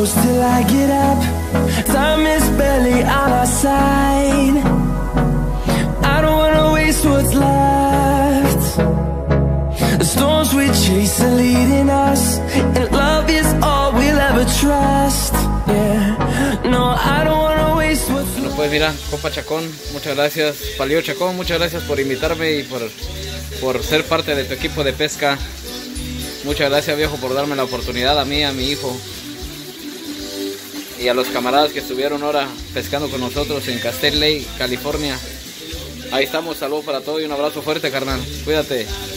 close till I get up. Time is barely on our side. I don't wanna waste what's left. The storms we chase are leading us, and love is all we'll ever trust. Yeah, no, I don't wanna waste what's left. Bueno, pues mira, compa Chacón, muchas gracias. Palillo Chacón, muchas gracias por invitarme y por ser parte de tu equipo de pesca. Muchas gracias, viejo, por darme la oportunidad a mí, a mi hijo y a los camaradas que estuvieron ahora pescando con nosotros en Castell Lake, California. Ahí estamos, saludos para todos y un abrazo fuerte, carnal. Cuídate.